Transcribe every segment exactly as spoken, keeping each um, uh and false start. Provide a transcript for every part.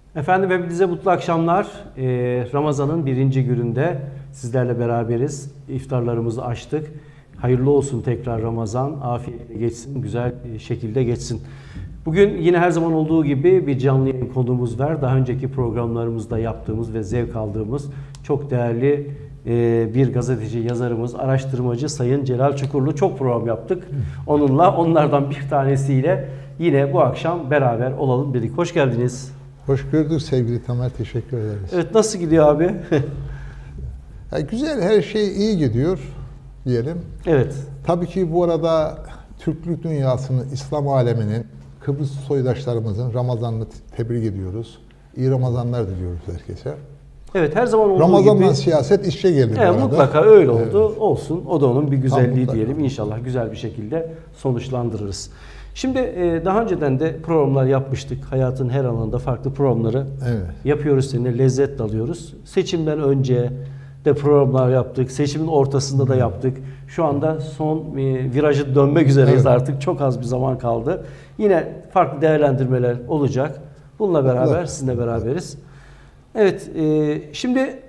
Efendim hepinize mutlu akşamlar. Ee, Ramazan'ın birinci gününde sizlerle beraberiz. İftarlarımızı açtık. Hayırlı olsun tekrar Ramazan. Afiyetle geçsin, güzel şekilde geçsin. Bugün yine her zaman olduğu gibi bir canlı yayın konuğumuz var. Daha önceki programlarımızda yaptığımız ve zevk aldığımız çok değerli e, bir gazeteci, yazarımız, araştırmacı Sayın Celal Çukurlu. Çok program yaptık onunla. Onlardan bir tanesiyle yine bu akşam beraber olalım dedik. Hoş geldiniz. Hoş gördük sevgili Tamer, teşekkür ederiz. Evet, nasıl gidiyor abi? Ya güzel, her şey iyi gidiyor diyelim. Evet. Tabii ki bu arada Türklük dünyasının, İslam aleminin, Kıbrıs soydaşlarımızın Ramazan'ını tebrik ediyoruz. İyi Ramazanlar diliyoruz herkese. Evet, her zaman olduğu Ramazan'dan gibi. siyaset işe geldi bu Evet, arada. mutlaka öyle oldu. Evet. Olsun. O da onun bir güzelliği Tamam, diyelim. İnşallah güzel bir şekilde sonuçlandırırız. Şimdi daha önceden de programlar yapmıştık. Hayatın her alanında farklı programları Evet. yapıyoruz seninle. Lezzet alıyoruz. Seçimden önce de programlar yaptık. Seçimin ortasında da yaptık. Şu anda son virajı dönmek üzereyiz Evet. artık. Çok az bir zaman kaldı. Yine farklı değerlendirmeler olacak. Bununla beraber Evet. sizinle beraberiz. Evet, e, şimdi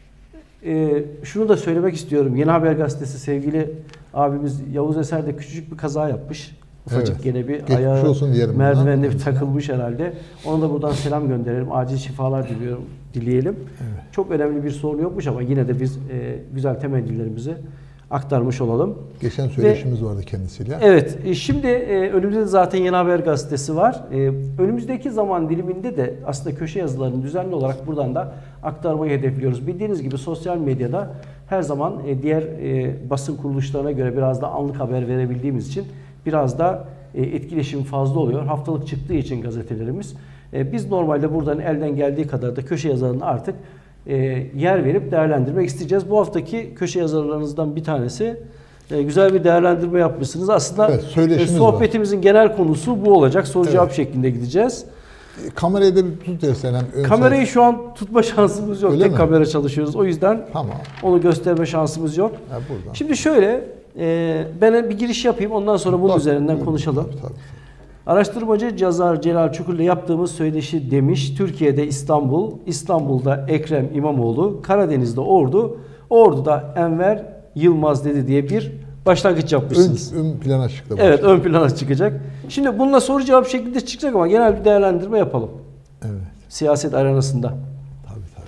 e, şunu da söylemek istiyorum. Yeni Haber Gazetesi sevgili abimiz Yavuz Eser de küçücük bir kaza yapmış. Ufacık Evet. gene bir Geçmiş ayağı olsun diyelim merdivende buradan. bir takılmış herhalde. Ona da buradan selam gönderelim. Acil şifalar diliyorum, dileyelim. Evet. Çok önemli bir sorun yokmuş ama yine de biz e, güzel temennilerimizi aktarmış olalım. Geçen söyleşimiz Ve, vardı kendisiyle. Evet, e, şimdi e, önümüzde de zaten Yeni Haber Gazetesi var. E, önümüzdeki zaman diliminde de aslında köşe yazılarını düzenli olarak buradan da aktarmayı hedefliyoruz. Bildiğiniz gibi sosyal medyada her zaman e, diğer e, basın kuruluşlarına göre biraz da anlık haber verebildiğimiz için biraz da e, etkileşim fazla oluyor. Haftalık çıktığı için gazetelerimiz. E, biz normalde buradan elden geldiği kadar da köşe yazarını artık e, yer verip değerlendirmek isteyeceğiz. Bu haftaki köşe yazarlarınızdan bir tanesi e, güzel bir değerlendirme yapmışsınız. Aslında evet, e, sohbetimizin var. Genel konusu bu olacak. Soru evet. cevap şeklinde gideceğiz. Kamerayı da bir tut dersen. Kamerayı şu an tutma şansımız yok. Öyle Tek mi? kamera çalışıyoruz. O yüzden tamam. onu gösterme şansımız yok. Ha, buradan. Şimdi şöyle, e, ben bir giriş yapayım. Ondan sonra bunun tabii, üzerinden tabii, konuşalım. Tabii, tabii. Araştırmacı yazar Celal Çukur'la yaptığımız söyleşi demiş. Türkiye'de İstanbul, İstanbul'da Ekrem İmamoğlu, Karadeniz'de Ordu, Ordu'da Enver Yılmaz dedi diye bir başlangıç yapmışsınız. Ön, ön plana çıktı. Evet, ön plana çıkacak. Şimdi bununla soru cevap şeklinde çıkacak ama genel bir değerlendirme yapalım. Evet. Siyaset arenasında. Tabii tabii.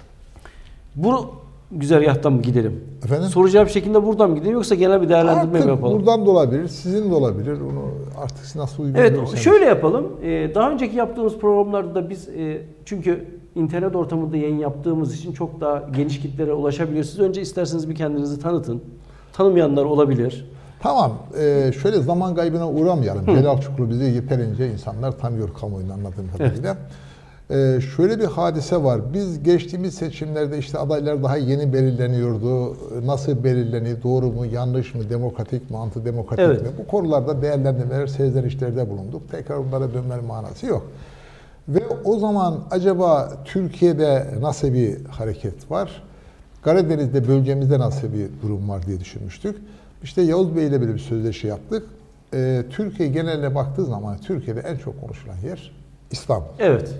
Bu güzergahtan mı gidelim? Efendim? Soru cevap şeklinde buradan mı gidelim yoksa genel bir değerlendirme artık mi yapalım? Buradan da olabilir, sizin de olabilir. Onu artık siz nasıl uygun Evet, görürseniz. şöyle yapalım. Ee, daha önceki yaptığımız programlarda da biz e, çünkü internet ortamında yayın yaptığımız için çok daha geniş kitlere ulaşabiliyorsunuz. Önce isterseniz bir kendinizi tanıtın. Tanımayanlar olabilir. Tamam. E, şöyle zaman kaybına uğramayalım. Hı. Celal Çukurlu bizi yeterince insanlar tanıyor kamuoyunun anladığım kadarıyla. Evet. Ee, şöyle bir hadise var. Biz geçtiğimiz seçimlerde işte adaylar daha yeni belirleniyordu. Nasıl belirleniyor? Doğru mu? Yanlış mı? Demokratik mi? Antidemokratik evet. mi? Bu konularda değerlendirmeler, serzenişlerde bulunduk. Tekrar bunlara dönmenin manası yok. Ve o zaman acaba Türkiye'de nasıl bir hareket var? Karadeniz'de, bölgemizde nasıl bir durum var diye düşünmüştük. İşte Yavuz Bey ile böyle bir sözleşi yaptık. Ee, Türkiye geneline baktığı zaman Türkiye'de en çok konuşulan yer İstanbul. Evet.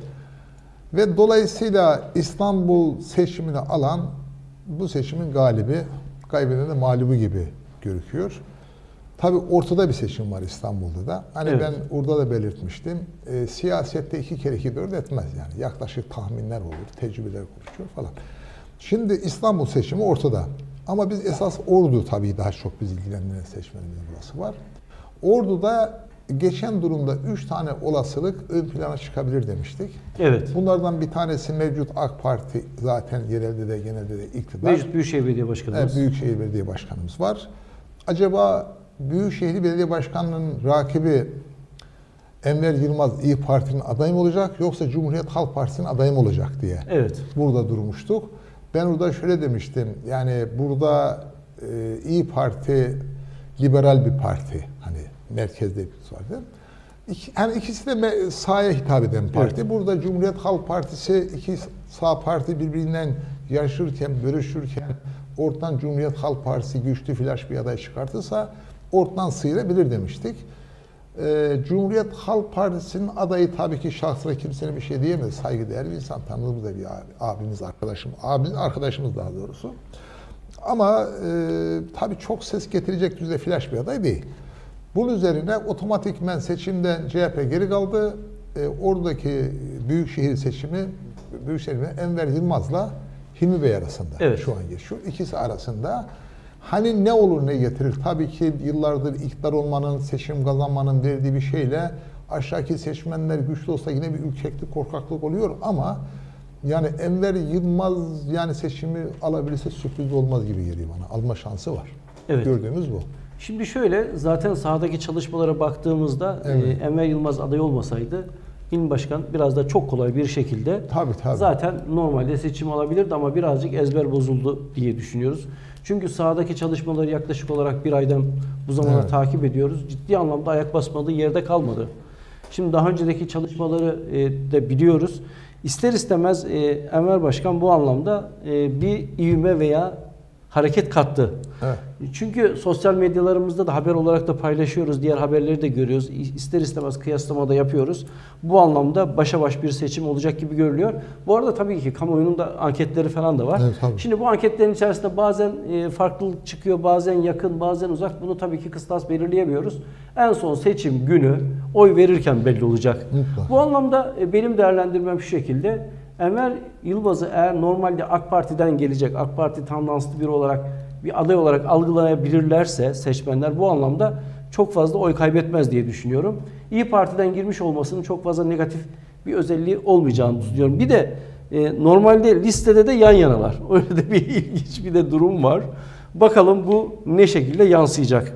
Ve dolayısıyla İstanbul seçimini alan bu seçimin galibi, kaybeden de mağlubu gibi görüküyor. Tabii ortada bir seçim var İstanbul'da da. Hani evet. Ben orada da belirtmiştim. E, siyasette iki kere iki dört etmez yani. Yaklaşık tahminler olur, tecrübeler konuşuyor falan. Şimdi İstanbul seçimi ortada. Ama biz esas Ordu tabii daha çok biz ilgilendiren seçmenimiz burası var. Ordu'da geçen durumda üç tane olasılık ön plana çıkabilir demiştik. Evet. Bunlardan bir tanesi mevcut AK Parti, zaten yerelde de genelde de iktidar. Mevcut Büyükşehir Belediye Başkanımız. Evet, Büyükşehir Belediye Başkanımız var. Acaba Büyükşehir Belediye Başkanı'nın rakibi Enver Yılmaz İYİ Parti'nin adayı mı olacak yoksa Cumhuriyet Halk Partisi'nin adayı mı olacak diye. Evet. Burada durmuştuk. Ben orada şöyle demiştim. Yani burada e, İYİ Parti liberal bir parti. Hani merkezde bir vardı. İki, yani ikisi de sağa hitap eden parti. Evet. Burada Cumhuriyet Halk Partisi iki sağ parti birbirinden yarışırken, bölüşürken ortadan Cumhuriyet Halk Partisi güçlü flash bir aday çıkartırsa ortadan sıyırabilir demiştik. Ee, Cumhuriyet Halk Partisi'nin adayı tabii ki şahsına kimsenin bir şey diyemez. Saygıdeğer bir insan, tanıdığımız da bir abi, abimiz, arkadaşım, abimiz, arkadaşımız daha doğrusu. Ama e, tabii çok ses getirecek düzeyde flash bir aday değil. Bunun üzerine otomatikmen seçimden C H P geri kaldı. E, oradaki büyükşehir seçimi, büyükşehir Enver Yılmaz'la Hilmi Bey arasında evet. şu an geçiyor. İkisi arasında hani ne olur ne getirir? Tabii ki yıllardır iktidar olmanın, seçim kazanmanın verdiği bir şeyle aşağıdaki seçmenler güçlü olsa yine bir ürkeklik, korkaklık oluyor ama yani Enver Yılmaz yani seçimi alabilirse sürpriz olmaz gibi geliyor bana. Alma şansı var. Evet. Gördüğümüz bu. Şimdi şöyle, zaten sahadaki çalışmalara baktığımızda evet. e, Enver Yılmaz aday olmasaydı İl Başkan biraz da çok kolay bir şekilde tabii, tabii. zaten normalde seçim alabilirdi ama birazcık ezber bozuldu diye düşünüyoruz. Çünkü sahadaki çalışmaları yaklaşık olarak bir aydan bu zamana evet. takip ediyoruz. Ciddi anlamda ayak basmadığı yerde kalmadı. Şimdi daha önceki çalışmaları e, de biliyoruz. İster istemez e, Enver Başkan bu anlamda e, bir ivme veya hareket kattı. Evet. Çünkü sosyal medyalarımızda da haber olarak da paylaşıyoruz. Diğer haberleri de görüyoruz. İster istemez kıyaslama da yapıyoruz. Bu anlamda başa baş bir seçim olacak gibi görülüyor. Bu arada tabii ki kamuoyunun da anketleri falan da var. Evet, şimdi bu anketlerin içerisinde bazen farklılık çıkıyor, bazen yakın, bazen uzak. Bunu tabii ki kıstas belirleyemiyoruz. En son seçim günü oy verirken belli olacak. Mutlaka. Bu anlamda benim değerlendirmem şu şekilde. Enver Yılmaz'ı eğer normalde AK Parti'den gelecek, AK Parti tandanslı biri olarak bir aday olarak algılayabilirlerse seçmenler bu anlamda çok fazla oy kaybetmez diye düşünüyorum. İyi Parti'den girmiş olmasının çok fazla negatif bir özelliği olmayacağını düşünüyorum. Bir de e, normalde listede de yan yanalar. Öyle de bir ilginç bir de durum var. Bakalım bu ne şekilde yansıyacak.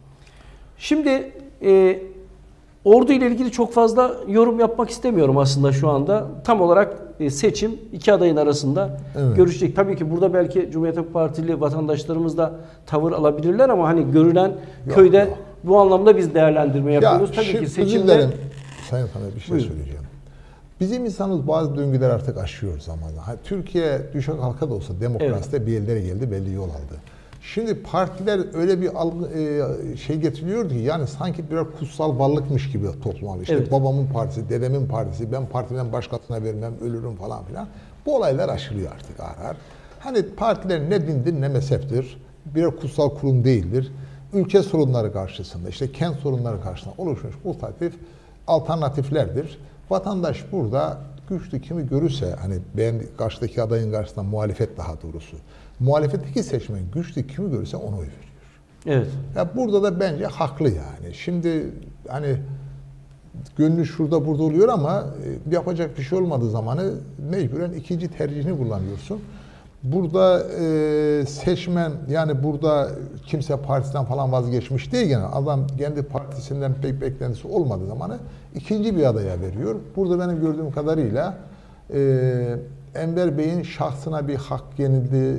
Şimdi e, Ordu ile ilgili çok fazla yorum yapmak istemiyorum aslında şu anda. Tam olarak seçim iki adayın arasında evet. görüşecek. Tabii ki burada belki Cumhuriyet Halk Partili vatandaşlarımız da tavır alabilirler ama hani görülen yok, köyde yok. bu anlamda biz değerlendirme yapıyoruz. Ya, Tabii ki seçimde... Sayın Taner bir şey Buyurun. söyleyeceğim. Bizim insanımız bazı döngüler artık aşıyor zamanla. Hani Türkiye düşük halka da olsa demokraside evet. bir yerlere geldi, belli yol aldı. Şimdi partiler öyle bir algı, e, şey getiriyor ki yani sanki birer kutsal varlıkmış gibi topluma. İşte evet. babamın partisi, dedemin partisi, ben partiden başkasına vermem, ölürüm falan filan. Bu olaylar aşılıyor artık ağır ağır. Hani partiler ne dindir ne mezheptir, birer kutsal kurum değildir. Ülke sorunları karşısında, işte kent sorunları karşısında oluşmuş alternatif alternatiflerdir. Vatandaş burada güçlü kimi görürse, hani ben karşıdaki adayın karşısında muhalefet daha doğrusu, muhalefetteki seçmen güçlü kimi görürse ona oy veriyor. Evet. Ya burada da bence haklı yani. Şimdi hani gönlü şurada burada oluyor ama yapacak bir şey olmadığı zamanı mecburen ikinci tercihini kullanıyorsun. Burada e, seçmen yani burada kimse partisinden falan vazgeçmiş değil gene. Adam kendi partisinden pek beklentisi olmadığı zamanı ikinci bir adaya veriyor. Burada benim gördüğüm kadarıyla e, Enver Bey'in şahsına bir hak yenildi.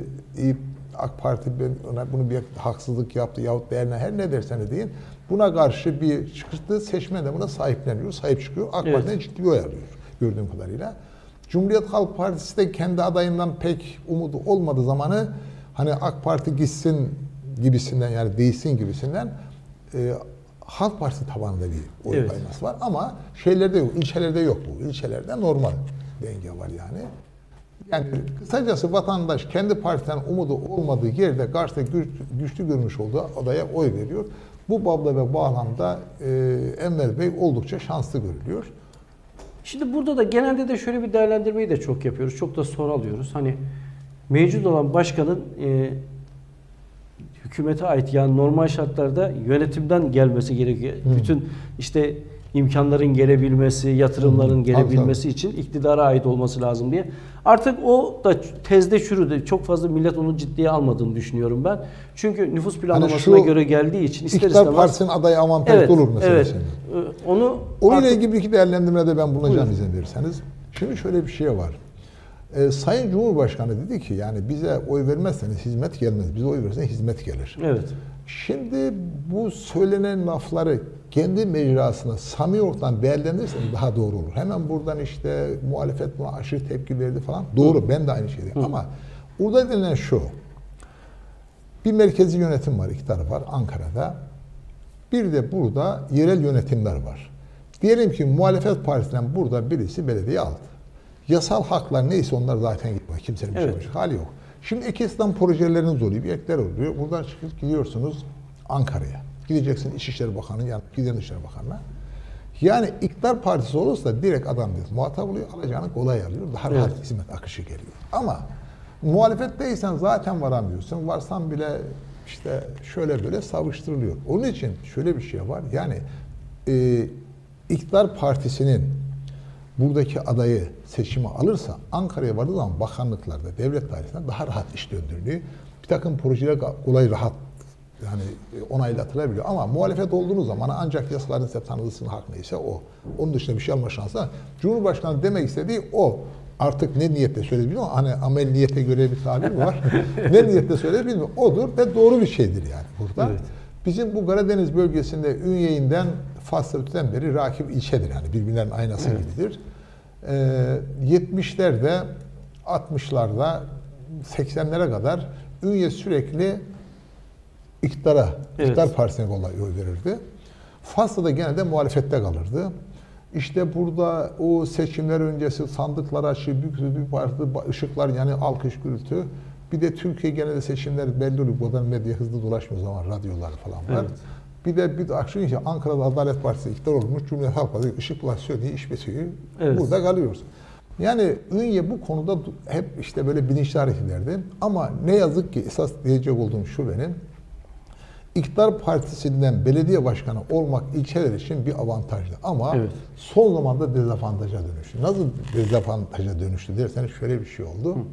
AK Parti ona bunu bir haksızlık yaptı yahut değerine her ne derseniz deyin. Buna karşı bir çıktı. Seçmen de buna sahipleniyor, sahip çıkıyor. AK evet. Parti'den ciddi oy alıyor gördüğüm kadarıyla. Cumhuriyet Halk Partisi de kendi adayından pek umudu olmadığı zamanı hani AK Parti gitsin gibisinden yani değilsin gibisinden e, Halk Partisi tabanında bir oy evet. kayması var ama şeylerde yok, ilçelerde yok bu. İlçelerde normal denge var yani. Yani kısacası vatandaş kendi partiden umudu olmadığı yerde karşıda güç, güçlü görmüş olduğu adaya oy veriyor. Bu babda ve bağlamda e, Enver Bey oldukça şanslı görülüyor. Şimdi burada da genelde de şöyle bir değerlendirmeyi de çok yapıyoruz. Çok da soru alıyoruz. Hani mevcut olan başkanın e, hükümete ait yani normal şartlarda yönetimden gelmesi gerekiyor. Hı. Bütün işte imkanların gelebilmesi, yatırımların Hı. gelebilmesi tabii, için iktidara ait olması lazım diye. Artık o da tezde çürüdü. Çok fazla millet onu ciddiye almadığını düşünüyorum ben. Çünkü nüfus planlamasına hani göre geldiği için ister istemez. İktidar partisinin adayı avantajlı evet, olur mesela. Evet. Senin. Onu Onunla artık... ilgili bir iki değerlendirmede ben bulunacağım izin verirseniz. Şimdi şöyle bir şey var. Ee, Sayın Cumhurbaşkanı dedi ki yani bize oy vermezseniz hizmet gelmez. Bize oy verirseniz hizmet gelir. Evet. Şimdi bu söylenen lafları kendi mecrasına samimi ortadan değerlendirirseniz daha doğru olur. Hemen buradan işte muhalefet buna aşırı tepki verdi falan. Doğru. Hı. Ben de aynı şeydeyim. Hı. Ama burada denilen şu. Bir merkezi yönetim var. İki tarafı var. Ankara'da. Bir de burada yerel yönetimler var. Diyelim ki muhalefet partisinden burada birisi belediye aldı. Yasal haklar neyse onlar zaten gidiyor. Kimsenin bir şey yapacak hali yok. Şimdi ek İslam projeleriniz oluyor, bir ekler oluyor. Buradan çıkıp gidiyorsunuz Ankara'ya. Gideceksin İçişleri Bakanı'nın yanına, gidiyorsun İçişleri Bakanı'na. Yani iktidar partisi olursa direkt adam diyor, muhatap oluyor, alacağını kolay alıyor. Daha rahat evet. hizmet akışı geliyor. Ama muhalefetteysen zaten varamıyorsun. Varsan bile işte şöyle böyle savuşturuluyor. Onun için şöyle bir şey var. Yani e, iktidar partisinin buradaki adayı seçimi alırsa Ankara'ya vardığı zaman bakanlıklarda, devlet dairesinden daha rahat iş döndürülüyor. Bir takım projeler kolay rahat yani onaylatılabiliyor. Ama muhalefet olduğunuz zaman ancak yasaların size tanıdığısının hak neyse o. Onun dışında bir şey alma şansı var. Cumhurbaşkanı demek istediği o. Artık ne niyetle söyledi bilmiyorum. Hani amel niyete göre bir tabir var. Ne niyetle söyledi bilmiyorum. Odur ve doğru bir şeydir yani burada. Evet. Bizim bu Karadeniz bölgesinde Ünye'yinden Fas'ta öteden beri rakip ilçedir yani birbirlerinin aynası evet. gibidir. Ee, yetmişlerde, altmışlarda, seksenlere kadar Ünye sürekli iktidara, evet. iktidar partisine oy verirdi. Fas'ta da genelde muhalefette kalırdı. İşte burada o seçimler öncesi sandıklar açı, büyük parti ışıklar yani alkış gürültü. Bir de Türkiye genelde seçimler belli oluyor. Buradan medya hızlı dolaşmıyor zaman radyolar falan var. Evet. Bir de bir de akşam işte Ankara'da Adalet Partisi iktidar olmuş. Cumhuriyet Halk Partisi ışıklar söylediği iş bitiyor. Evet. Burada kalıyoruz. Yani Ünye bu konuda hep işte böyle bilinçli hareketlerdi. Ama ne yazık ki esas diyecek olduğum şu benim. İktidar partisinden belediye başkanı olmak ilçeler için bir avantajlı. Ama evet. son zamanda dezavantaja dönüştü. Nasıl dezavantaja dönüştü derseniz şöyle bir şey oldu. Hı.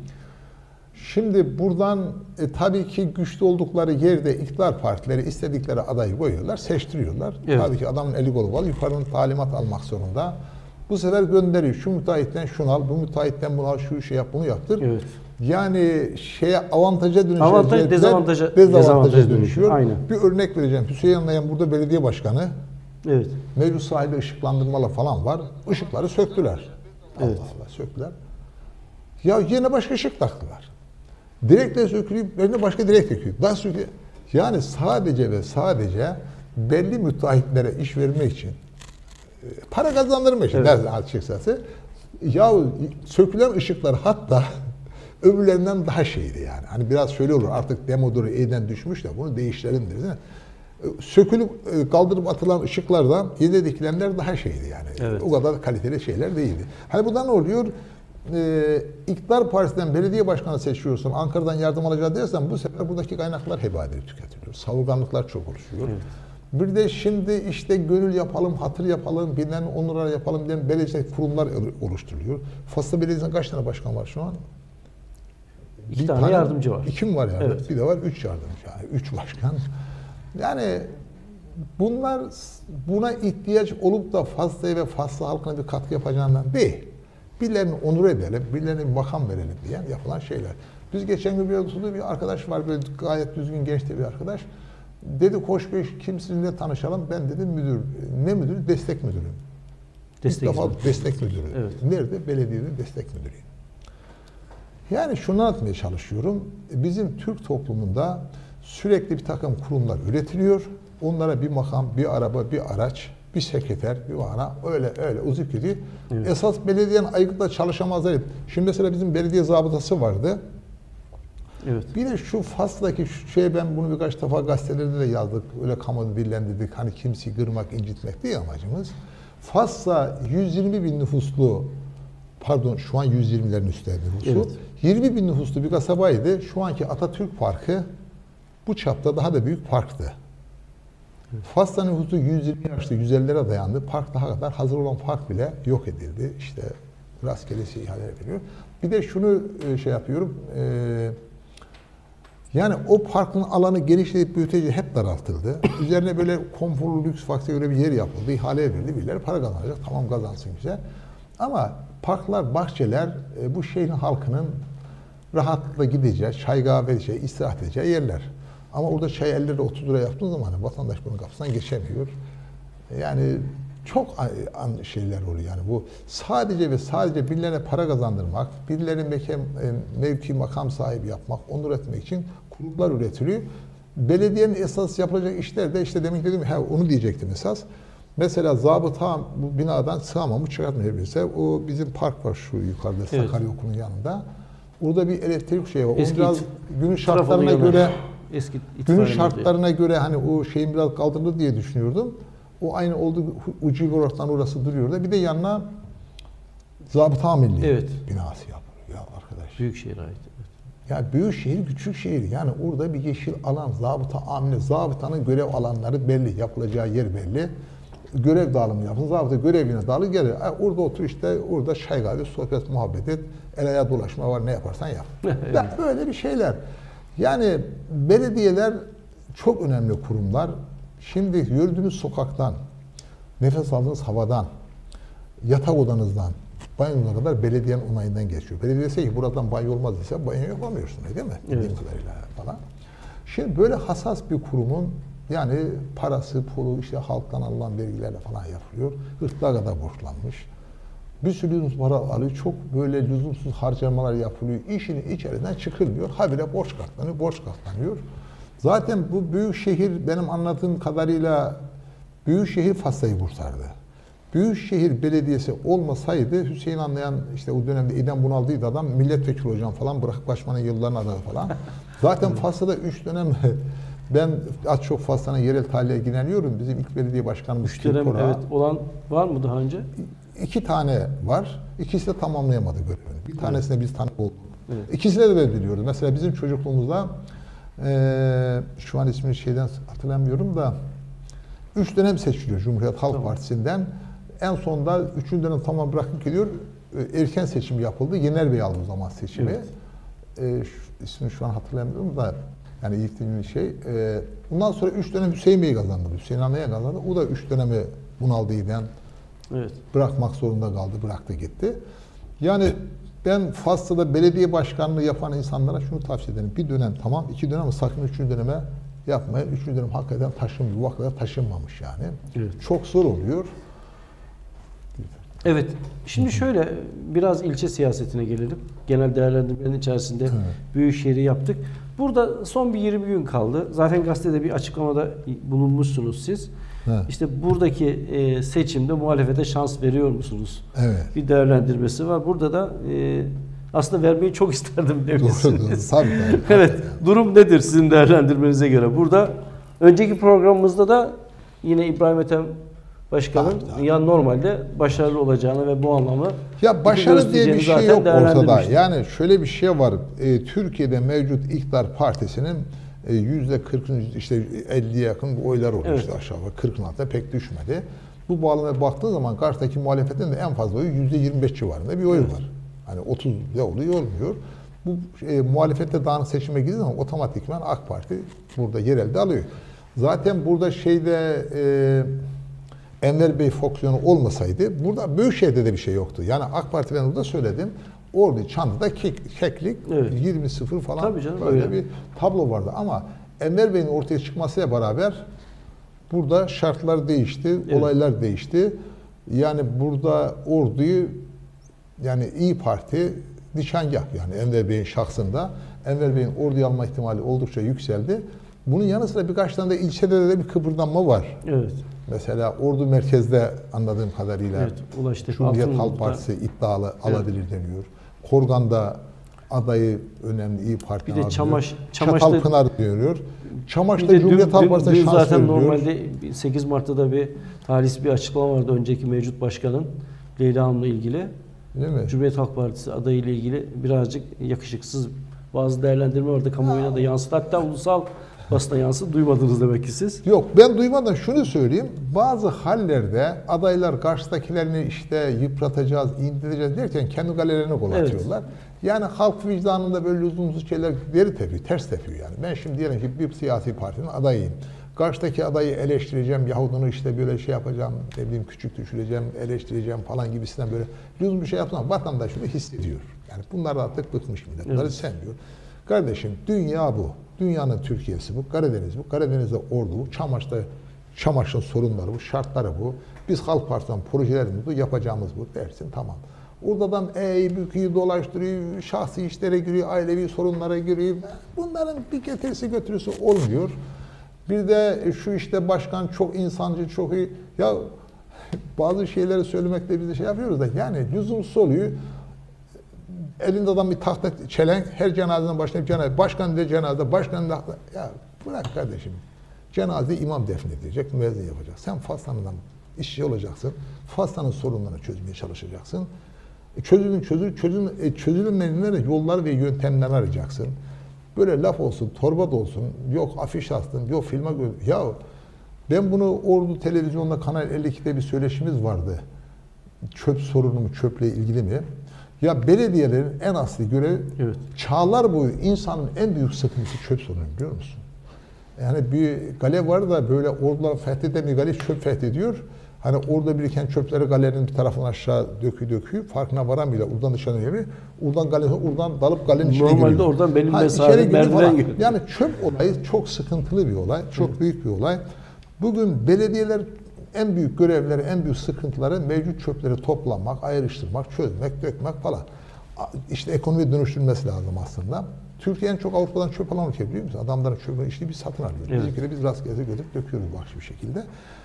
Şimdi buradan e, tabii ki güçlü oldukları yerde iktidar partileri istedikleri adayı koyuyorlar, seçtiriyorlar. Evet. Tabii ki adamın eli kolu var, yukarının talimat almak zorunda. Bu sefer gönderiyor. Şu müteahhitten şunu al, bu müteahhitten bunu al, şu işi yap, bunu yaptır. Evet. Yani şeye avantaja dönüşüyor. Avantaj dezavantaja, dezavantaja, dezavantaja dönüşüyor. Aynen. Bir örnek vereceğim. Hüseyin Anlayan burada belediye başkanı. Evet. Mevcut sahibi ışıklandırmalar falan var. Işıkları söktüler. Evet. Allah Allah söktüler. Ya yerine başka ışık taktılar. Direkle sökülüp yerine başka direk takıyor. Daha sonra yani sadece ve sadece belli müteahhitlere iş vermek için para kazandırmak için evet. açıkçası ya sökülen ışıklar hatta öbürlerinden daha şeydi yani. Hani biraz şöyle olur artık demodoru elden düşmüş de bunu değiştirelim deriz. Sökülüp kaldırıp atılan ışıklardan yerine dikilenler daha şeydi yani. Evet. O kadar kaliteli şeyler değildi. Hani burada ne oluyor? Ee, İktidar partisinden belediye başkanı seçiyorsun, Ankara'dan yardım alacağı dersen bu sefer buradaki kaynaklar heba edilip tüketiliyor. Savurganlıklar çok oluşuyor. Evet. Bir de şimdi işte gönül yapalım, hatır yapalım, birilerinin onurlar yapalım diyen belediye kurumlar oluşturuluyor. Fas'ta belediyesinin kaç tane başkan var şu an? İki bir tane, tane yardımcı var. İki mi var yani? Evet. Bir de var üç yardımcı yani. Üç başkan. Yani bunlar buna ihtiyaç olup da Fas'ta ve Fas'ta halkına bir katkı yapacağından değil. Birilerini onur edelim, birilerine bir makam verelim diye yapılan şeyler. Biz geçen gün bir oturduğu bir arkadaş var, böyle gayet düzgün genç de bir arkadaş. Dedi Koç Bey kim sizinle tanışalım? Ben dedim müdür. Ne müdürü? Destek müdürü. Destek, İlk defa destek müdürü. Evet. Nerede? Belediyede destek müdürü. Yani şunu anlatmaya çalışıyorum. Bizim Türk toplumunda sürekli bir takım kurumlar üretiliyor. Onlara bir makam, bir araba, bir araç, bir sekreter, bir bana öyle öyle uzun gidiyor. Evet. Esas belediyenin aygıtla çalışamazlar. Şimdi mesela bizim belediye zabıtası vardı. Evet. Bir de şu Fas'taki şu şey ben bunu birkaç defa gazetelerde de yazdık. Öyle kamuoyu dillendirdik. Hani kimseyi kırmak, incitmek değil amacımız. Fas'ta yüz yirmi bin nüfuslu pardon şu an yüz yirmilerin üstünde nüfusu. Evet. yirmi bin nüfuslu bir kasabaydı. Şu anki Atatürk Parkı bu çapta daha da büyük parktı. Evet. Fas'ta nüfusu yüz yirmi yaşlı yüz ellilere dayandı. Park daha kadar hazır olan park bile yok edildi. İşte rastgelesi ihale veriyor. Bir de şunu şey yapıyorum. E, yani o parkın alanı genişletip büyütece hep daraltıldı. Üzerine böyle konforlu lüks fakse göre bir yer yapıldı. İhale verildi. Birileri para kazanacak. Tamam kazansın güzel. Ama parklar, bahçeler bu şehrin halkının rahatlıkla gideceği, çay kahve edeceği, istirahat edeceği yerler. Ama orada çay elli lira otuz lira yaptığın zaman vatandaş bunun kapısından geçemiyor. Yani çok şeyler oluyor yani bu sadece ve sadece birilerine para kazandırmak, birilerine mevki makam sahibi yapmak, onur etmek için kurumlar üretiliyor. belediyenin esas yapılacak işler de işte demin dedim he, onu diyecektim esas. Mesela zabıta bu binadan sığamamış çıkartmayabilirse o bizim park var şu yukarıda Evet. Sakarya Okulu'nun yanında. Orada bir elektrik şeyi var. Eski o biraz günün şartlarına Trabzon'un göre eski günün şartlarına göre hani o şeyin biraz kaldırılır diye düşünüyordum. O aynı olduğu ucu olaraktan orası duruyor da bir de yanına zabıta amirliği evet. binası yapılıyor ya arkadaş. Büyükşehir'e ait. Evet. Ya büyük şehir, küçük şehir. Yani orada bir yeşil alan, zabıta amiri, zabıtanın görev alanları belli, yapılacağı yer belli. Görev dağılımı yapın, zabıta görevine dağılır gelir. E, orada otur işte, orada çay kahve, sohbet, muhabbet et. El ayağa dolaşma var, ne yaparsan yap. Evet. Ya böyle bir şeyler. Yani belediyeler çok önemli kurumlar. Şimdi yürüdüğünüz sokaktan, nefes aldığınız havadan, yatak odanızdan, banyonuza kadar belediyenin onayından geçiyor. Belediye dese ki buradan banyo olmaz dese banyo yapamıyorsun değil mi? Evet. Bildiğim kadarıyla falan. Şimdi böyle hassas bir kurumun yani parası, pulu işte halktan alınan vergilerle falan yapılıyor. Hırtlığa kadar borçlanmış. Bir sürü lüzumsuz para alıyor. Çok böyle lüzumsuz harcamalar yapılıyor. İşin içerisinden çıkılmıyor. Habire borç katlanıyor, borç katlanıyor. Zaten bu büyük şehir benim anladığım kadarıyla büyük şehir Fas'tayı kurtardı. Büyükşehir Belediyesi olmasaydı Hüseyin Anlayan işte o dönemde İdem bunaldıydı adam milletvekili hocam falan bırakıp kaçmanın yıllarını aradı falan. Zaten Fas'ta da üç dönem ben az çok Fas'tan yerel talihe ilgileniyorum. Bizim ilk belediye başkanımız Üç dönem Kirkora. evet olan var mı daha önce? İki tane var. İkisi de tamamlayamadı görevini. Bir tanesine biz tanık olduk. Evet. İkisini de ben biliyorum. Mesela bizim çocukluğumuzda e, şu an ismini şeyden hatırlamıyorum da üç dönem seçiliyor Cumhuriyet Halk Tamam. Partisi'nden. En sonunda üçüncü dönem tamam bırakıp gidiyor. Erken seçim yapıldı. Yener Bey aldı o zaman seçimi. Evet. E, şu, ismini şu an hatırlamıyorum da yani ilk dediğim şey. E, bundan sonra üç dönem Hüseyin Bey kazandı. Hüseyin Anlayan kazandı. O da üç dönemi bunaldıydı. Evet. Bırakmak zorunda kaldı. Bıraktı gitti. Yani ben Fas'ta da belediye başkanlığı yapan insanlara şunu tavsiye ederim. Bir dönem tamam, iki dönem ama sakın üçüncü döneme yapmayın. Üçüncü dönem hakikaten taşınmıyor. Bu kadar taşınmamış yani. Evet. Çok zor oluyor. Evet. Şimdi şöyle biraz ilçe siyasetine gelelim. Genel değerlendirmenin içerisinde Evet. Büyükşehir'i yaptık. Burada son bir yirmi gün kaldı. Zaten gazetede bir açıklamada bulunmuşsunuz siz. Evet. İşte buradaki e, seçimde muhalefete şans veriyor musunuz? Evet. Bir değerlendirmesi var. Burada da e, aslında vermeyi çok isterdim demişsiniz. Doğru, doğru. Tabii, tabii. Evet. Yani. Durum nedir sizin değerlendirmenize göre? Burada önceki programımızda da yine İbrahim Ethem Başkan'ın Tabii, tabii. ya normalde başarılı olacağını ve bu anlamı Ya başarı diye bir göstereceğini şey zaten yok ortada. değerlendirmiştik. Yani şöyle bir şey var. E, Türkiye'de mevcut iktidar partisinin e, yüzde kırkın işte elliye yakın bu oylar oluyor Evet. işte aşağı yukarı kırkın altında pek düşmedi. Bu bağlamaya baktığın zaman karşıdaki muhalefetin de en fazla oyu yüzde yirmi beş civarında bir oy Evet. var. Hani otuz ya oluyor olmuyor. Bu e, muhalefette dağınık seçime girdiği zaman otomatikman AK Parti burada yerelde alıyor. Zaten burada şeyde e, Enver Bey fonksiyonu olmasaydı burada Büyükşehir'de de bir şey yoktu. Yani AK Parti ben orada söyledim. Orada Çanlı'da kek, keklik Evet. yirmi sıfır falan Tabii canım, böyle öyle. bir tablo vardı. Ama Enver Bey'in ortaya çıkmasıyla beraber burada şartlar değişti, Evet. olaylar değişti. Yani burada orduyu yani İyi Parti nişangah yani Enver Bey'in şahsında Enver Bey'in orduyu alma ihtimali oldukça yükseldi. Bunun yanı sıra birkaç tane de ilçede de bir kıpırdanma var. Evet. Mesela Ordu merkezde anladığım kadarıyla Evet. Ulaştık. Cumhuriyet Halk Altınoluk'ta. Partisi iddialı Evet. alabilir deniyor. Korgan'da adayı önemli İyi Parti Bir de Çamaş, Çamaş'ta Çatalpınar diyor. Çamaş'ta bir de dün, Cumhuriyet Halk dün, Partisi'ne dün şans zaten veriliyor. normalde sekiz Mart'ta da bir talihsiz bir açıklama vardı önceki mevcut başkanın Leyla Hanım'la ilgili. Değil mi? Cumhuriyet Halk Partisi adayı ile ilgili birazcık yakışıksız bazı değerlendirme vardı. Kamuoyuna da yansıdı. Hatta ulusal basına yansıdı. Duymadınız demek ki siz. Yok ben duymadan şunu söyleyeyim. Bazı hallerde adaylar karşıdakilerini işte yıpratacağız, indireceğiz derken kendi galerilerine gol Evet. atıyorlar. Yani halk vicdanında böyle lüzumsuz şeyler deri tepiyor, ters tepiyor yani. Ben şimdi diyelim ki bir siyasi partinin adayıyım. Karşıdaki adayı eleştireceğim yahut onu işte böyle şey yapacağım, ne bileyim küçük düşüreceğim, eleştireceğim falan gibisinden böyle lüzum bir şey yapsam vatandaş şunu hissediyor. Yani bunlar artık bıkmış millet. Bunları Evet. sevmiyor. Kardeşim dünya bu. Dünyanın Türkiye'si bu. Karadeniz bu. Karadeniz'de ordu bu. Çamaş'ta Çamaş'ın sorunları bu. Şartları bu. Biz Halk Partisi'nden projelerimiz bu. Yapacağımız bu dersin tamam. Orada adam eği büküyü dolaştırıyor, şahsi işlere giriyor, ailevi sorunlara giriyor. Bunların bir getirisi götürüsü olmuyor. Bir de şu işte başkan çok insancı, çok iyi. Ya bazı şeyleri söylemekte biz de şey yapıyoruz da yani lüzumsuz oluyor. Elinde adam bir tahta çelenk, her cenazenin başına bir cenaze, başkan de cenaze, başkan da ya bırak kardeşim. Cenaze imam defnedecek, müezzin yapacak. Sen Faslan'dan işçi olacaksın. Faslan'ın sorunlarını çözmeye çalışacaksın. Çözülün, çözül, çözül, çözülmeyenlere yollar ve yöntemler arayacaksın. Böyle laf olsun, torba da olsun, yok afiş astın, yok filme gördüm. Ya ben bunu Ordu Televizyon'da Kanal elli ikide bir söyleşimiz vardı. Çöp sorunu mu, çöple ilgili mi? Ya belediyelerin en asli görevi, evet. Çağlar boyu insanın en büyük sıkıntısı çöp sorunu, biliyor musun? Yani bir gale var da böyle ordular fethedemiyor, gale çöp fethediyor. Hani orada biriken çöpleri galenin bir tarafına aşağı dökü dökü farkına varamıyor. Oradan dışarı geliyor. Oradan gale, oradan dalıp galenin içine giriyor. Normalde oradan benim mesafem merdiven gibi. Yani çöp olayı çok sıkıntılı bir olay, çok evet. büyük bir olay. Bugün belediyeler en büyük görevleri, en büyük sıkıntıları mevcut çöpleri toplamak, ayrıştırmak, çözmek, dökmek falan. İşte ekonomi dönüştürülmesi lazım aslında. Türkiye en çok Avrupa'dan çöp alan ülke, biliyor musun? Adamların çöpünü işte biz satın alıyoruz. Evet. Bizimkileri biz rastgele götürüp döküyoruz vahşi bir şekilde.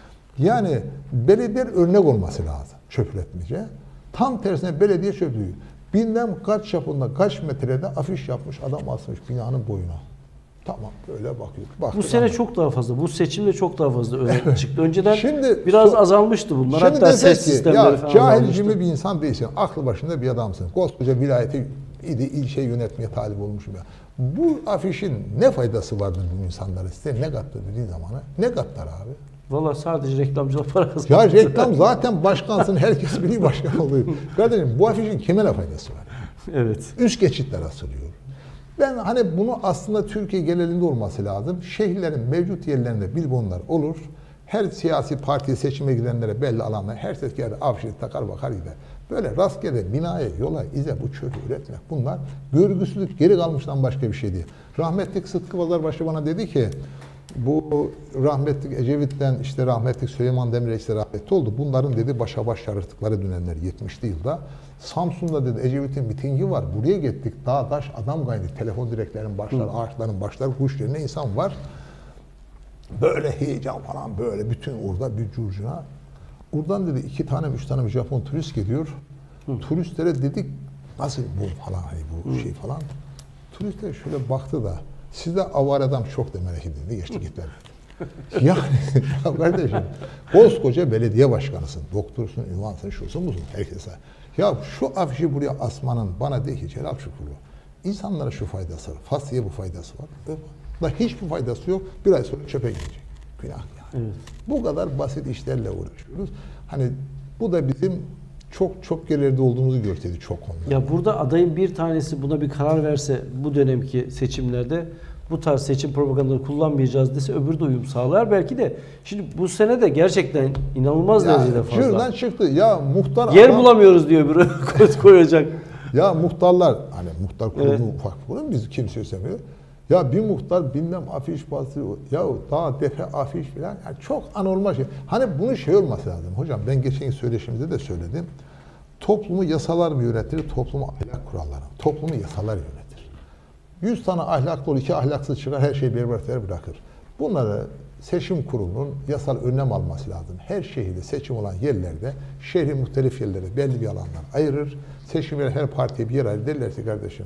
Yani belediye örnek olması lazım çöp üretmece. Tam tersine belediye çöp diyor. Bilmem kaç çapında, kaç metrede afiş yapmış, adam asmış binanın boyuna. Tamam, böyle bakıyor. Baktık bu sene ama. çok daha fazla, bu seçimde çok daha fazla öne evet. çıktı. Önceden şimdi, biraz so azalmıştı bunlar. Şimdi hatta ses ki, sistemleri ya, falan cahilcimi bir insan değilsin, aklı başında bir adamsın. Koskoca vilayeti, il, ilçe yönetmeye talip olmuşum ya. Bu afişin ne faydası vardır bu insanlara? Size ne kattı dediğin zamana? Ne katlar abi? Valla sadece reklamcılar para kazanıyor. Ya reklam zaten başkansın, herkes biliyor başkan oluyor. Kardeşim bu afişin kime ne faydası var? Evet. Üst geçitler asılıyor. Ben hani bunu aslında Türkiye genelinde olması lazım. Şehirlerin mevcut yerlerinde billboardlar olur. Her siyasi partiye seçime gidenlere belli alanlar, her ses geldi afişi takar bakar gider. Böyle rastgele binaya, yola, ize bu çöpü üretmek. Bunlar görgüsüzlük, geri kalmıştan başka bir şey değil. Rahmetlik Sıtkı Pazarbaşı bana dedi ki, bu rahmetlik Ecevit'ten işte rahmetlik Süleyman Demirel işte rahmetli oldu. Bunların dedi başa baş çağırttıkları dönemler yetmişli yılda. Samsun'da dedi Ecevit'in mitingi var. Buraya gittik. Dağ taş adam kaydı. Telefon direklerinin başları, Hı. ağaçların başları, kuş yerine insan var. Böyle heyecan falan böyle bütün orada bir curcuna. Oradan dedi iki tane, üç tane bir Japon turist geliyor. Hı. Turistlere dedik nasıl bu falan hani bu Hı. şey falan. Turistler şöyle baktı da sizde avar adam çok demek ki dedi. Geçti gittiler. Yani ya kardeşim koskoca belediye başkanısın, doktorsun, ünvansın, şusun musun herkese. Ya şu afişi buraya asmanın bana de ki Celal Çukurlu. İnsanlara şu faydası var. Faslı'ya bu faydası var. Da hiçbir faydası yok. Bir ay sonra çöpe gidecek. Günah yani. Evet. Bu kadar basit işlerle uğraşıyoruz. Hani bu da bizim çok çok gerilerde olduğumuzu gösterdi çok konuda. Ya burada adayın bir tanesi buna bir karar verse bu dönemki seçimlerde bu tarz seçim propagandaları kullanmayacağız dese öbürü de uyum sağlar belki de. Şimdi bu sene de gerçekten inanılmaz ya, derecede fazla. Şuradan çıktı ya muhtar yer adam, bulamıyoruz diyor öbürü koyacak. Ya muhtarlar hani muhtar kurumu evet. ufak kurum biz kimse istemiyor. Ya bir muhtar bilmem afiş basıyor. Ya daha defe afiş falan yani çok anormal şey. Hani bunun şey olması lazım. Hocam ben geçen söyleşimde de söyledim. Toplumu yasalar mı yönetir, toplumu ahlak kuralları. Toplumu yasalar yönetir. Yüz tane ahlaklı olur, iki ahlaksız çıkar, her şeyi berbat bırakır. Bunları seçim kurulunun yasal önlem alması lazım. Her şehirde seçim olan yerlerde, şehrin muhtelif yerlere belli bir alanlar ayırır. Seçimleri her partiye bir yer ayırır. Derler ki kardeşim,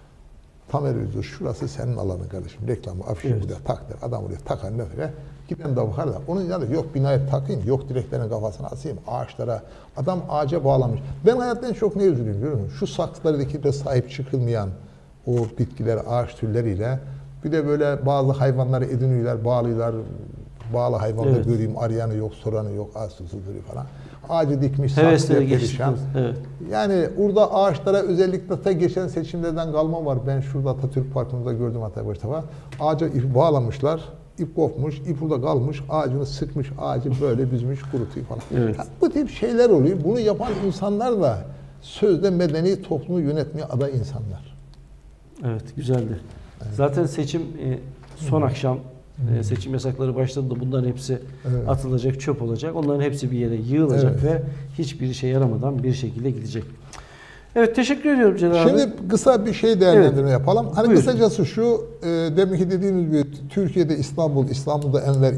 Tamer Özür, şurası senin alanın kardeşim. Reklamı, afişi evet. buraya tak der. Adam buraya takar ne böyle. Giden de bakar da. Onun yanında yok binaya takayım, yok direklerin kafasına asayım, ağaçlara. Adam ağaca bağlamış. Ben hayatta en çok ne üzülüyorum biliyor musun? Şu saksılardaki de sahip çıkılmayan o bitkiler, ağaç türleriyle bir de böyle bazı hayvanları ediniyorlar, bağlıyorlar. Bağlı hayvanları evet. göreyim, arayanı yok, soranı yok, az duruyor falan. Ağacı dikmiş, saksıya perişan. Evet. Yani orada ağaçlara özellikle ta geçen seçimlerden kalma var. Ben şurada Atatürk Parkı'nda gördüm hatta başta var. Ağaca ip bağlamışlar, ip kopmuş, ip burada kalmış, ağacını sıkmış, ağacı böyle büzmüş, kurutuyor falan. Evet. Yani bu tip şeyler oluyor. Bunu yapan insanlar da sözde medeni toplumu yönetmeye aday insanlar. Evet, güzeldi. Evet. Zaten seçim son Hı. akşam Hmm. seçim yasakları başladığında bunların hepsi evet. atılacak, çöp olacak. Onların hepsi bir yere yığılacak evet. ve hiçbir işe yaramadan bir şekilde gidecek. Evet, teşekkür ediyorum Celal abi. Şimdi kısa bir şey değerlendirme Evet. yapalım. Hani Buyurun. kısacası şu, e, demin ki dediğimiz gibi Türkiye'de İstanbul, İstanbul'da Enver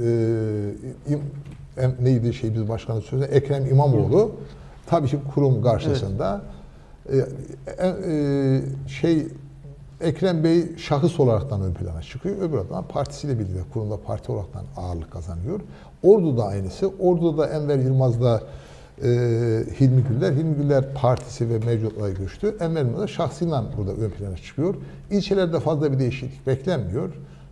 e, im, en, neydi şey biz başkanı sözü Ekrem İmamoğlu Hı. tabii ki kurum karşısında evet. e, e, şey Ekrem Bey şahıs olaraktan ön plana çıkıyor. Öbür adam partisiyle birlikte kurumda parti olaraktan ağırlık kazanıyor. Ordu'da aynısı. Ordu'da da Enver Yılmaz'la e, Hilmi Güller. Hilmi Güller partisi ve mevcutlara göçtü. Enver Yılmaz da şahsıyla burada ön plana çıkıyor. İlçelerde fazla bir değişiklik beklenmiyor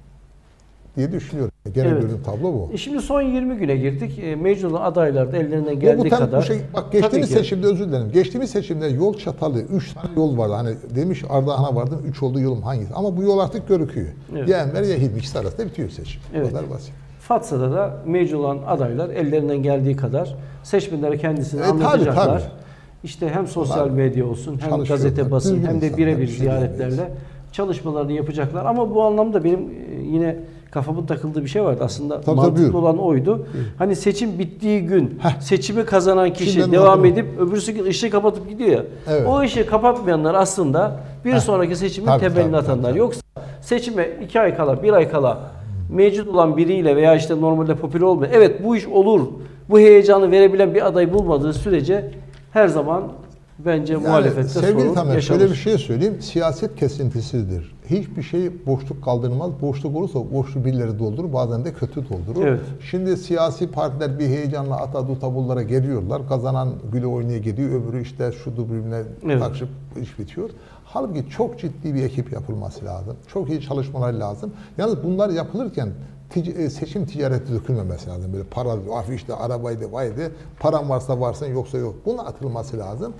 diye düşünüyorum. Genel evet. gördüğüm tablo bu. E şimdi son yirmi güne girdik. E, mevcut adaylar da ellerinden geldiği bu, bu kadar. Şey, bak geçtiğimiz seçimde özür dilerim. Geçtiğimiz seçimde yol çatalı üç tane yol vardı. Hani demiş Ardahan'a vardım üç oldu yolum hangisi? Ama bu yol artık görüküyor. Evet. Ya Enver ya Hilmi ikisi arasında bitiyor seçim. Evet. O kadar basit. Fatsa'da da mevcut olan adaylar ellerinden geldiği kadar seçmenlere kendisini e, anlatacaklar. Tabii, tabii. İşte hem sosyal medya olsun, hem gazete basın, hem de birebir şey ziyaretlerle çalışmalarını yapacaklar. Ama bu anlamda benim yine kafamın takıldığı bir şey vardı. Aslında tabii, mantıklı tabii. olan oydu. Buyur. Hani seçim bittiği gün Heh. seçimi kazanan kişi Şimdiden devam anladım. edip öbürsü gün ışığı kapatıp gidiyor ya. Evet. O ışığı kapatmayanlar aslında bir Heh. sonraki seçimin tabii, temelini tabii, atanlar. Tabii. Yoksa seçime iki ay kala, bir ay kala mevcut olan biriyle veya işte normalde popüler olmayan, evet bu iş olur, bu heyecanı verebilen bir aday bulmadığı sürece her zaman bence yani, muhalefette sorun Tamer, yaşanır. Şöyle bir şey söyleyeyim, siyaset kesintisidir. Hiçbir şey boşluk kaldırmaz. Boşluk olursa boşluğu birileri doldurur, bazen de kötü doldurur. Evet. Şimdi siyasi partiler bir heyecanla ata dutabullara geliyorlar. Kazanan güle oynaya gidiyor, öbürü işte şudur birbirine evet. takışıp iş bitiyor. Halbuki çok ciddi bir ekip yapılması lazım. Çok iyi çalışmalar lazım. Yalnız bunlar yapılırken tic- seçim ticareti dökülmemesi lazım. Böyle para, afişte, arabaydı, vaydı. Paran varsa varsın, yoksa yok. Bunun atılması lazım.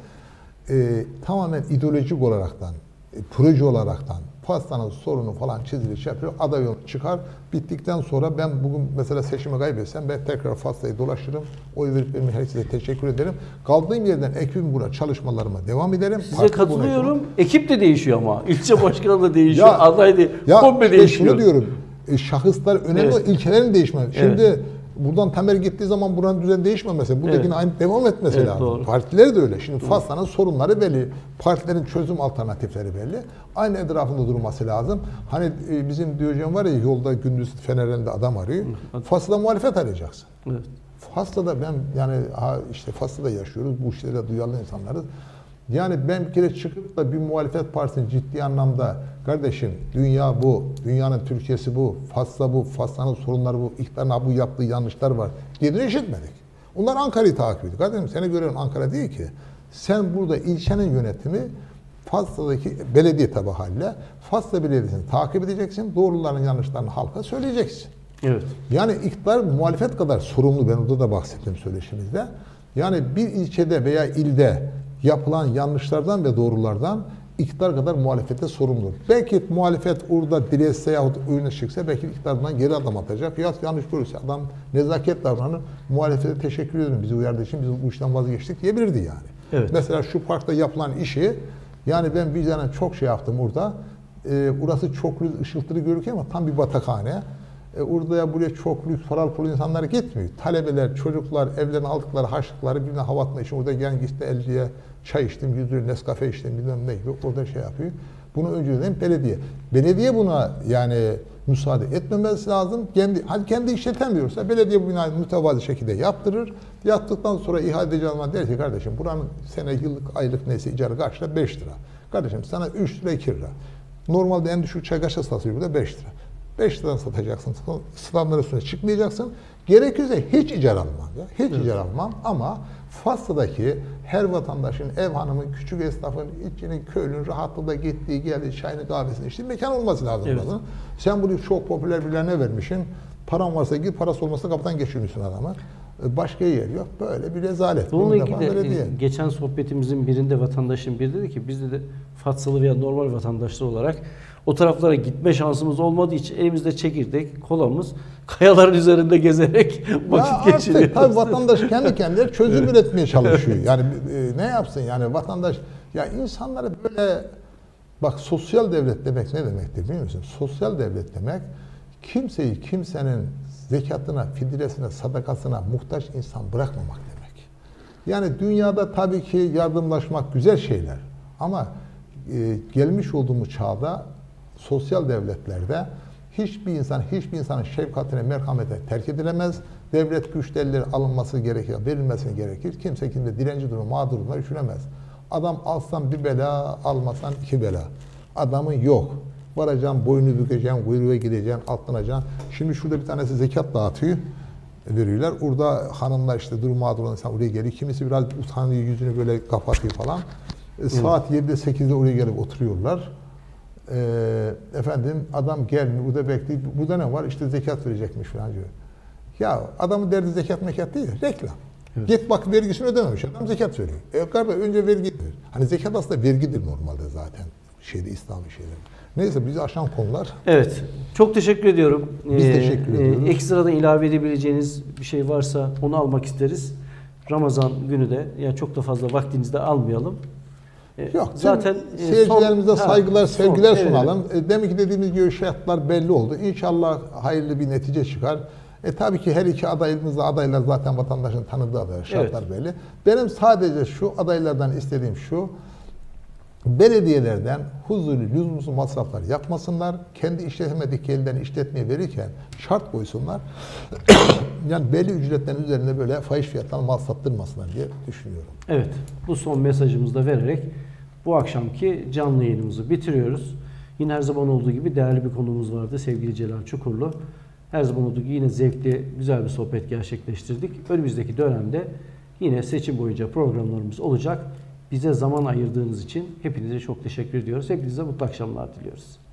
Ee, tamamen ideolojik olaraktan, e, proje olaraktan Fatsa'nın sorunu falan çizilir, şey yapıyor, aday yolu çıkar. Bittikten sonra ben bugün mesela seçimi kaybetsem ben tekrar Fatsa'yı dolaşırım. Oy verip benim herkese teşekkür ederim. Kaldığım yerden ekibim burada çalışmalarıma devam ederim. Size Parti katılıyorum. Ekip de değişiyor ama. İlçe başkanı da değişiyor, ya, aday da komple işte değişiyor. Şunu diyorum, e, şahıslar önemli, evet. ilkelerin değişmesi. Şimdi evet. buradan Tamer gittiği zaman buranın düzen değişmemesi, buradakine evet. aynı devam etmesi evet, lazım. Doğru. Partileri de öyle. Şimdi Fatsa'nın sorunları belli, partilerin çözüm alternatifleri belli. Aynı etrafında durması lazım. Hani e, bizim Diyojen var ya, yolda gündüz fenerlerinde adam arıyor. Fatsa'da muhalefet arayacaksın. Evet. Fatsa'da ben yani ha işte Fatsa'da yaşıyoruz, bu işlere duyarlı insanlarız. Yani ben bir kere çıkıp da bir muhalefet partisinin ciddi anlamda kardeşim dünya bu, dünyanın Türkiye'si bu, Fatsa bu, Fatsa'nın sorunları bu, iktidarın bu yaptığı yanlışlar var diye işitmedik. Onlar Ankara'yı takip ediyor. Kardeşim seni gören Ankara değil ki. Sen burada ilçenin yönetimi Fatsa'daki belediye tabi halle Fatsa Belediyesi'ni takip edeceksin, doğruların yanlışlarını halka söyleyeceksin. Evet. Yani iktidar muhalefet kadar sorumlu, ben orada da bahsettim söyleşimizde. Yani bir ilçede veya ilde yapılan yanlışlardan ve doğrulardan iktidar kadar muhalefete sorumludur. Belki muhalefet orada diletse yahut oyuna çıksa belki iktidardan geri adım atacak. Ya yanlış görürse adam nezaket davranır. Muhalefete teşekkür ederim bizi uyardığı için, biz bu işten vazgeçtik diyebilirdi yani. Evet. Mesela şu parkta yapılan işi, yani ben vicdanen çok şey yaptım orada. Ee, burası çok lüks, ışıltılı görünüyor ama tam bir batakhane. E, orada ya buraya çok lüks, paralı pul insanlar gitmiyor. Talebeler, çocuklar, evlerine aldıkları harçlıkları birbirine hava atma için orada gelen gitti elciye çay içtim, yüz lira Nescafe içtim, bilmem ne gibi orada şey yapıyor. Bunu önceden belediye. Belediye buna yani müsaade etmemesi lazım. Kendi, hadi kendi işletemiyorsa belediye bu binayı mütevazi şekilde yaptırır. Yaptıktan sonra ihale edici zaman der ki kardeşim buranın sene, yıllık, aylık neyse icarı kaç lira? beş lira. Kardeşim sana üç lira, iki lira. Normalde en düşük çay kaçta satıyor burada? beş lira. beş liradan satacaksın. Sınavların üstüne çıkmayacaksın. Gerekirse hiç icara almam. Ya. Hiç evet. icara almam ama Fatsa'daki her vatandaşın, ev hanımın, küçük esnafın, içinin, köylünün rahatlıkla gittiği, geldiği, çayını, kahvesini içtiği mekan olması lazım. Evet. Sen bunu çok popüler birilerine vermişsin. Paran varsa git, parası olmasa kapıdan geçirmişsin adamı. Başka yer yok. Böyle bir rezalet. Bununla ilgili de geçen sohbetimizin birinde vatandaşın biri dedi ki biz de Fatsalı veya normal vatandaşlar olarak o taraflara gitme şansımız olmadığı için elimizde çekirdek, kolamız, kayaların üzerinde gezerek vakit geçiriyoruz. Tabii vatandaş kendi kendine çözüm üretmeye çalışıyor. Yani e, ne yapsın yani vatandaş, ya insanları böyle, bak sosyal devlet demek ne demektir biliyor musun? Sosyal devlet demek kimseyi kimsenin zekatına, fidyesine, sadakasına muhtaç insan bırakmamak demek. Yani dünyada tabii ki yardımlaşmak güzel şeyler. Ama e, gelmiş olduğumuz çağda sosyal devletlerde hiçbir insan, hiçbir insanın şefkatine, merhamete terk edilemez. Devlet güçleri alınması gerekir, verilmesi gerekir. Kimse kimse direnci durumu, mağdur duruma düşüremez. Adam alsan bir bela, almasan iki bela. Adamın yok. Varacaksın, boynu bükeceksin, kuyruğa gideceksin, atlanacaksın. Şimdi şurada bir tanesi zekat dağıtıyor, veriyorlar. Orada hanımlar işte durum mağdur olan insan oraya geliyor. Kimisi biraz utanıyor, yüzünü böyle kapatıyor falan. E, saat yedide sekizde oraya gelip oturuyorlar. E, efendim adam gelmiyor, burada bekliyor. Burada ne var? İşte zekat verecekmiş falan diyor. Ya adamın derdi zekat mekat değil, reklam. Evet. Git bak vergisini ödememiş, adam zekat veriyor. E kardeş önce vergi ver. Hani zekat aslında vergidir normalde zaten şeyde İslami şeyler. Neyse bizi aşan konular. Evet. Çok teşekkür ediyorum. Biz ee, teşekkür ediyoruz. E, ekstradan ilave edebileceğiniz bir şey varsa onu almak isteriz. Ramazan günü de yani çok da fazla vaktinizi de almayalım. Yok, zaten seyircilerimize son, saygılar, ha, sevgiler son, sunalım. Evet. Demek ki dediğimiz gibi şartlar belli oldu. İnşallah hayırlı bir netice çıkar. E tabii ki her iki adayımız da adaylar zaten vatandaşın tanıdığı adaylar, şartlar evet. belli. Benim sadece şu adaylardan istediğim şu, belediyelerden huzurlu, lüzumsuz masraflar yapmasınlar. Kendi işletmediklerini işletmeye verirken şart koysunlar. Yani belli ücretlerin üzerinde böyle fahiş fiyatlarla mal sattırmasınlar diye düşünüyorum. Evet, bu son mesajımızı da vererek bu akşamki canlı yayınımızı bitiriyoruz. Yine her zaman olduğu gibi değerli bir konumuz vardı sevgili Celal Çukurlu. Her zaman olduğu gibi yine zevkli, güzel bir sohbet gerçekleştirdik. Önümüzdeki dönemde yine seçim boyunca programlarımız olacak. Bize zaman ayırdığınız için hepinize çok teşekkür ediyoruz. Hepinize mutlu akşamlar diliyoruz.